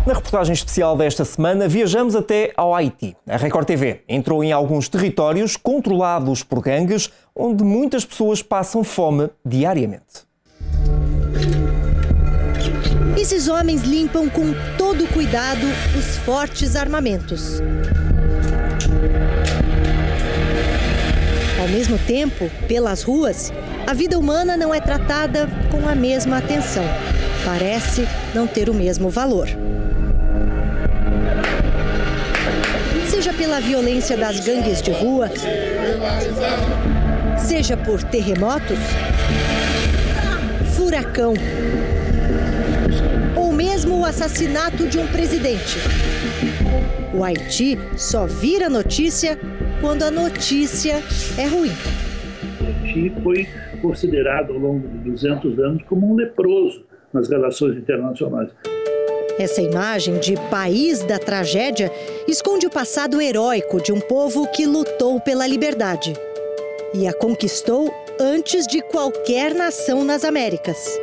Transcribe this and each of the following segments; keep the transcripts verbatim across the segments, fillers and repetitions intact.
Na reportagem especial desta semana, viajamos até ao Haiti. A Record T V entrou em alguns territórios controlados por gangues, onde muitas pessoas passam fome diariamente. Esses homens limpam com todo cuidado os fortes armamentos. Ao mesmo tempo, pelas ruas, a vida humana não é tratada com a mesma atenção. Parece não ter o mesmo valor. Seja pela violência das gangues de rua, seja por terremotos, furacão, ou mesmo o assassinato de um presidente. O Haiti só vira notícia quando a notícia é ruim. O Haiti foi considerado ao longo de duzentos anos como um leproso nas relações internacionais. Essa imagem de país da tragédia esconde o passado heróico de um povo que lutou pela liberdade e a conquistou antes de qualquer nação nas Américas.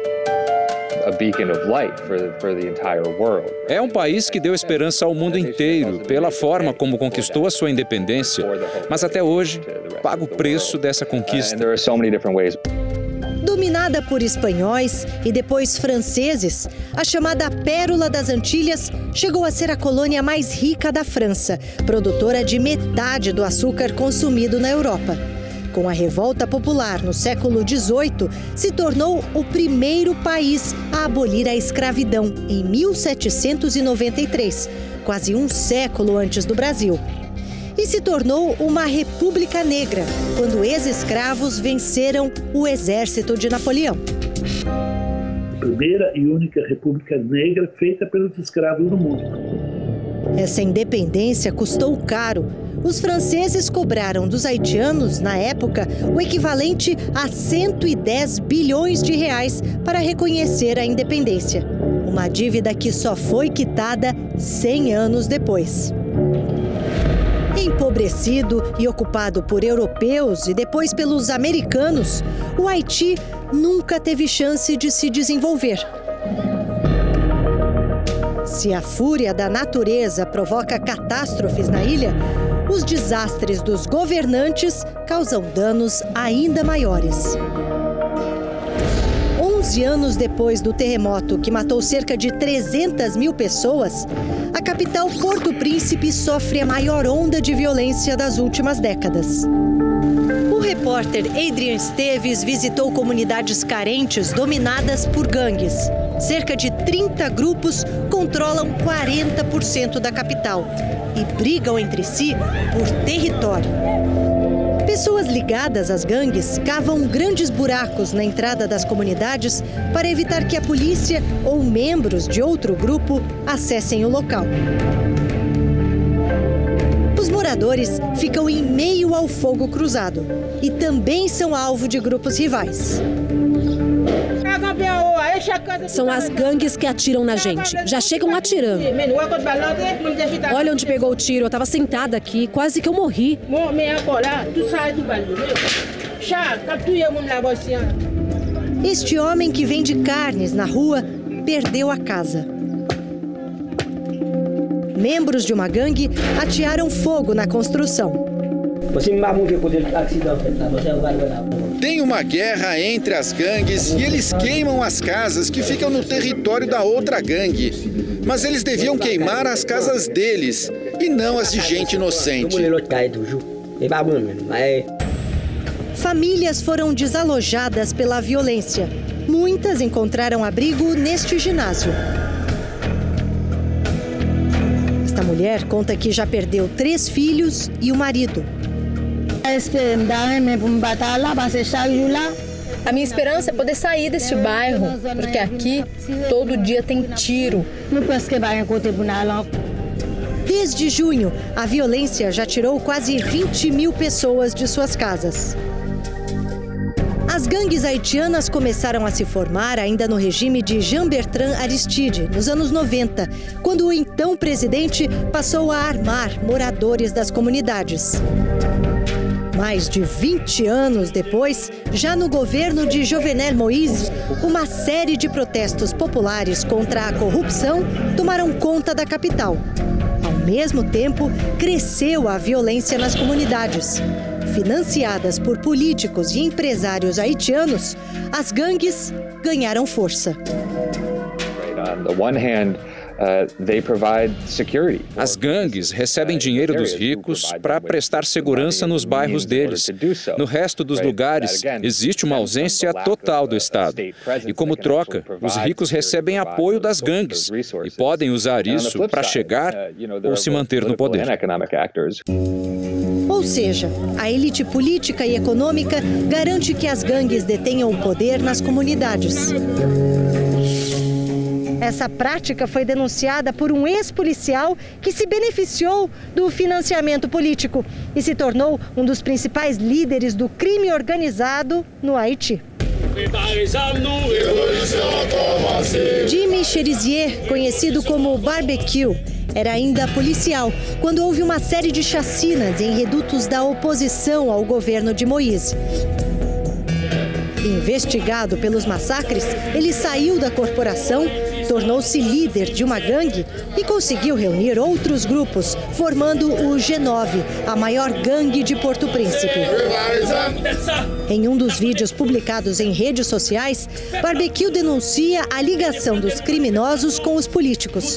É um país que deu esperança ao mundo inteiro pela forma como conquistou a sua independência, mas até hoje paga o preço dessa conquista. Dominada por espanhóis e depois franceses, a chamada Pérola das Antilhas chegou a ser a colônia mais rica da França, produtora de metade do açúcar consumido na Europa. Com a Revolta Popular no século dezoito, se tornou o primeiro país a abolir a escravidão em mil setecentos e noventa e três, quase um século antes do Brasil. E se tornou uma república negra, quando ex-escravos venceram o exército de Napoleão. A primeira e única república negra feita pelos escravos no mundo. Essa independência custou caro. Os franceses cobraram dos haitianos, na época, o equivalente a cento e dez bilhões de reais para reconhecer a independência. Uma dívida que só foi quitada cem anos depois. Empobrecido e ocupado por europeus e depois pelos americanos, o Haiti nunca teve chance de se desenvolver. Se a fúria da natureza provoca catástrofes na ilha, os desastres dos governantes causam danos ainda maiores. onze anos depois do terremoto que matou cerca de trezentas mil pessoas, a capital Porto Príncipe sofre a maior onda de violência das últimas décadas. O repórter Adrian Esteves visitou comunidades carentes dominadas por gangues. Cerca de trinta grupos controlam quarenta por cento da capital e brigam entre si por território. Pessoas ligadas às gangues cavam grandes buracos na entrada das comunidades para evitar que a polícia ou membros de outro grupo acessem o local. Os moradores ficam em meio ao fogo cruzado e também são alvo de grupos rivais. São as gangues que atiram na gente. Já chegam atirando. Olha onde pegou o tiro. Eu estava sentada aqui. Quase que eu morri. Este homem que vende carnes na rua perdeu a casa. Membros de uma gangue atearam fogo na construção. Tem uma guerra entre as gangues e eles queimam as casas que ficam no território da outra gangue. Mas eles deviam queimar as casas deles e não as de gente inocente. Famílias foram desalojadas pela violência. Muitas encontraram abrigo neste ginásio. Esta mulher conta que já perdeu três filhos e o marido. A minha esperança é poder sair deste bairro, porque aqui todo dia tem tiro. Desde junho, a violência já tirou quase vinte mil pessoas de suas casas. As gangues haitianas começaram a se formar ainda no regime de Jean-Bertrand Aristide, nos anos noventa, quando o então presidente passou a armar moradores das comunidades. Mais de vinte anos depois, já no governo de Jovenel Moïse, uma série de protestos populares contra a corrupção tomaram conta da capital. Ao mesmo tempo, cresceu a violência nas comunidades. Financiadas por políticos e empresários haitianos, as gangues ganharam força. As gangues recebem dinheiro dos ricos para prestar segurança nos bairros deles. No resto dos lugares, existe uma ausência total do Estado. E como troca, os ricos recebem apoio das gangues e podem usar isso para chegar ou se manter no poder. Ou seja, a elite política e econômica garante que as gangues detenham o poder nas comunidades. Essa prática foi denunciada por um ex-policial que se beneficiou do financiamento político e se tornou um dos principais líderes do crime organizado no Haiti. Jimmy Cherizier, conhecido como Barbecue, era ainda policial quando houve uma série de chacinas em redutos da oposição ao governo de Moïse. Investigado pelos massacres, ele saiu da corporação, tornou-se líder de uma gangue e conseguiu reunir outros grupos, formando o G nove, a maior gangue de Porto Príncipe. Em um dos vídeos publicados em redes sociais, Barbecue denuncia a ligação dos criminosos com os políticos.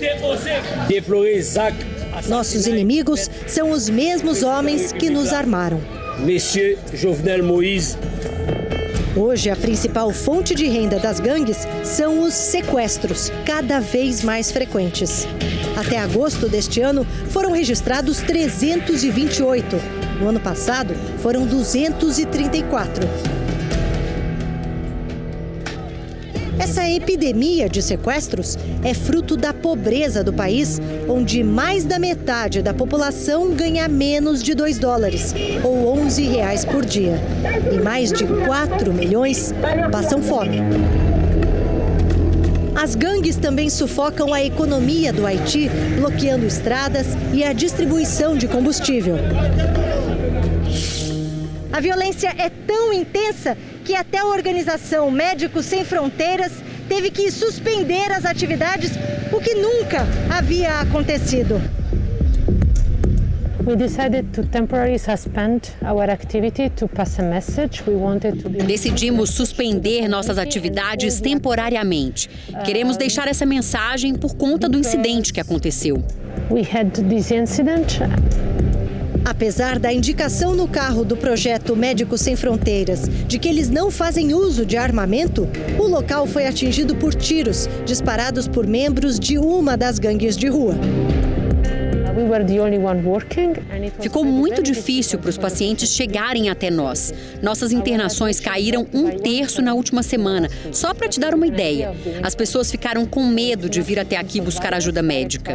Nossos inimigos são os mesmos homens que nos armaram. Monsieur Jovenel Moïse. Hoje, a principal fonte de renda das gangues são os sequestros, cada vez mais frequentes. Até agosto deste ano, foram registrados trezentos e vinte e oito. No ano passado, foram duzentos e trinta e quatro. Essa epidemia de sequestros é fruto da pobreza do país, onde mais da metade da população ganha menos de dois dólares, ou onze reais por dia. E mais de quatro milhões passam fome. As gangues também sufocam a economia do Haiti, bloqueando estradas e a distribuição de combustível. A violência é tão intensa que até a organização Médicos Sem Fronteiras teve que suspender as atividades, o que nunca havia acontecido. Decidimos suspender nossas atividades temporariamente. Queremos deixar essa mensagem por conta do incidente que aconteceu. Apesar da indicação no carro do projeto Médicos Sem Fronteiras de que eles não fazem uso de armamento, o local foi atingido por tiros disparados por membros de uma das gangues de rua. Ficou muito difícil para os pacientes chegarem até nós. Nossas internações caíram um terço na última semana, só para te dar uma ideia. As pessoas ficaram com medo de vir até aqui buscar ajuda médica.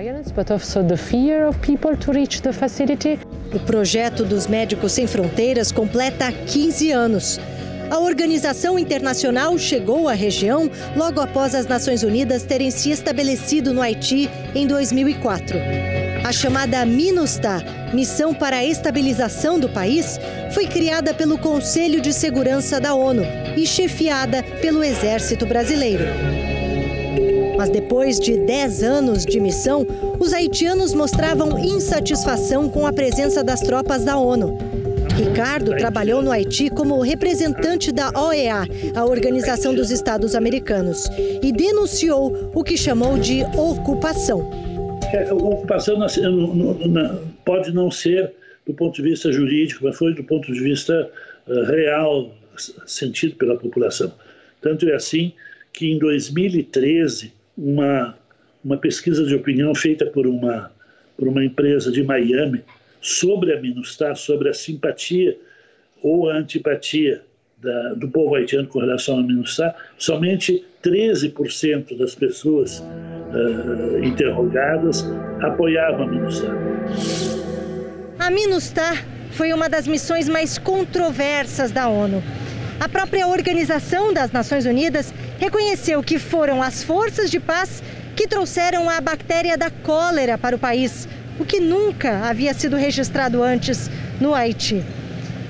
O projeto dos Médicos Sem Fronteiras completa quinze anos. A organização internacional chegou à região logo após as Nações Unidas terem se estabelecido no Haiti em dois mil e quatro. A chamada MINUSTAH, Missão para a Estabilização do País, foi criada pelo Conselho de Segurança da ONU e chefiada pelo Exército Brasileiro. Mas depois de dez anos de missão, os haitianos mostravam insatisfação com a presença das tropas da ONU. Ricardo trabalhou no Haiti como representante da O E A, a Organização dos Estados Americanos, e denunciou o que chamou de ocupação. A ocupação pode não ser do ponto de vista jurídico, mas foi do ponto de vista real, sentido pela população. Tanto é assim que em dois mil e treze, uma, uma pesquisa de opinião feita por uma, por uma empresa de Miami sobre a MINUSTAH, sobre a simpatia ou a antipatia da, do povo haitiano com relação à MINUSTAH, somente treze por cento das pessoas uh, interrogadas apoiavam a MINUSTAH. A MINUSTAH foi uma das missões mais controversas da ONU. A própria Organização das Nações Unidas reconheceu que foram as forças de paz que trouxeram a bactéria da cólera para o país, o que nunca havia sido registrado antes no Haiti.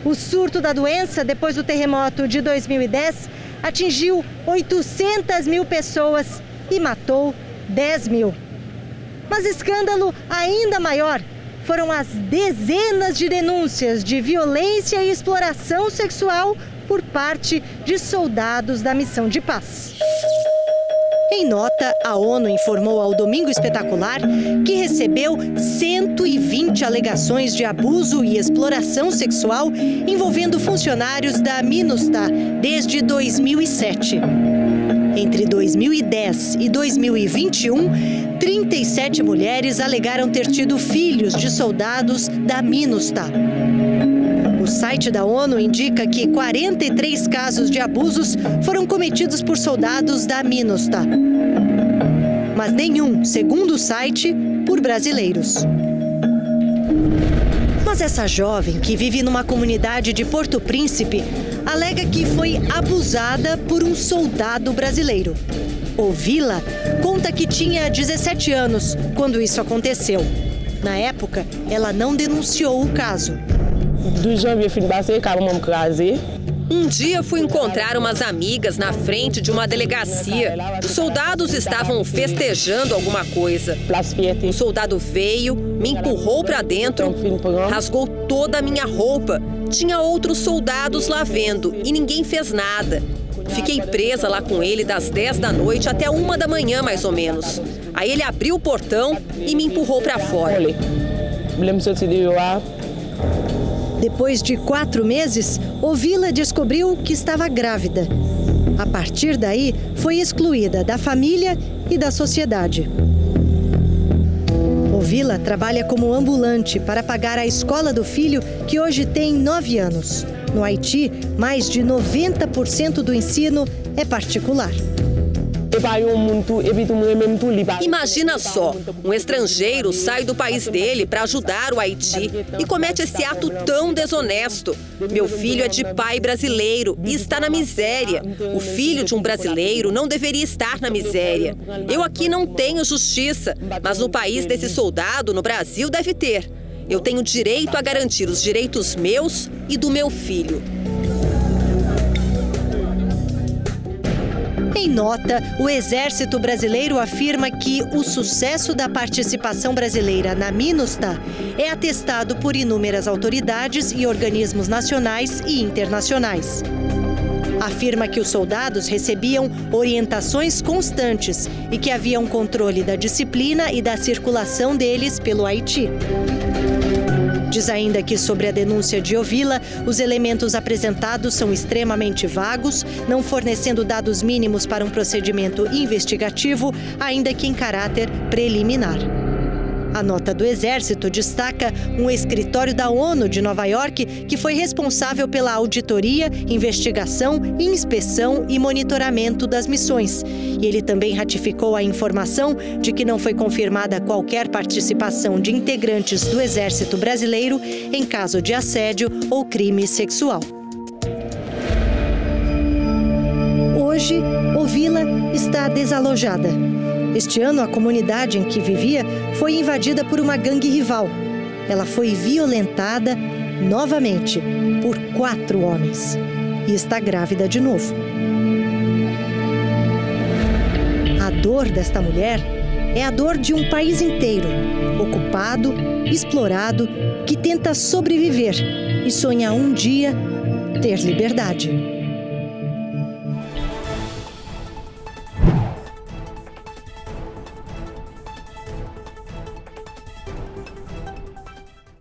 O surto da doença, depois do terremoto de dois mil e dez, atingiu oitocentas mil pessoas e matou dez mil. Mas escândalo ainda maior foram as dezenas de denúncias de violência e exploração sexual por parte de soldados da missão de paz. Em nota, a ONU informou ao Domingo Espetacular que recebeu cento e vinte alegações de abuso e exploração sexual envolvendo funcionários da MINUSTAH desde dois mil e sete. Entre dois mil e dez e dois mil e vinte e um, trinta e sete mulheres alegaram ter tido filhos de soldados da MINUSTAH. O site da ONU indica que quarenta e três casos de abusos foram cometidos por soldados da MINUSTAH. Mas nenhum, segundo o site, por brasileiros. Mas essa jovem, que vive numa comunidade de Porto Príncipe, alega que foi abusada por um soldado brasileiro. Ovila conta que tinha dezessete anos quando isso aconteceu. Na época, ela não denunciou o caso. Um dia fui encontrar umas amigas na frente de uma delegacia. Os soldados estavam festejando alguma coisa. Um soldado veio, me empurrou para dentro, rasgou toda a minha roupa. Tinha outros soldados lá vendo e ninguém fez nada. Fiquei presa lá com ele das dez da noite até uma da manhã, mais ou menos. Aí ele abriu o portão e me empurrou para fora. Depois de quatro meses, Ovila descobriu que estava grávida. A partir daí, foi excluída da família e da sociedade. Ovila trabalha como ambulante para pagar a escola do filho, que hoje tem nove anos. No Haiti, mais de noventa por cento do ensino é particular. Imagina só, um estrangeiro sai do país dele para ajudar o Haiti e comete esse ato tão desonesto. Meu filho é de pai brasileiro e está na miséria. O filho de um brasileiro não deveria estar na miséria. Eu aqui não tenho justiça, mas no país desse soldado, no Brasil, deve ter. Eu tenho direito a garantir os direitos meus e do meu filho. Em nota, o Exército Brasileiro afirma que o sucesso da participação brasileira na MINUSTAH é atestado por inúmeras autoridades e organismos nacionais e internacionais. Afirma que os soldados recebiam orientações constantes e que havia um controle da disciplina e da circulação deles pelo Haiti. Diz ainda que, sobre a denúncia de Ovila, os elementos apresentados são extremamente vagos, não fornecendo dados mínimos para um procedimento investigativo, ainda que em caráter preliminar. A nota do Exército destaca um escritório da ONU de Nova York que foi responsável pela auditoria, investigação, inspeção e monitoramento das missões. E ele também ratificou a informação de que não foi confirmada qualquer participação de integrantes do Exército Brasileiro em caso de assédio ou crime sexual. Hoje, Ovila está desalojada. Este ano, a comunidade em que vivia foi invadida por uma gangue rival. Ela foi violentada novamente por quatro homens e está grávida de novo. A dor desta mulher é a dor de um país inteiro, ocupado, explorado, que tenta sobreviver e sonha um dia ter liberdade.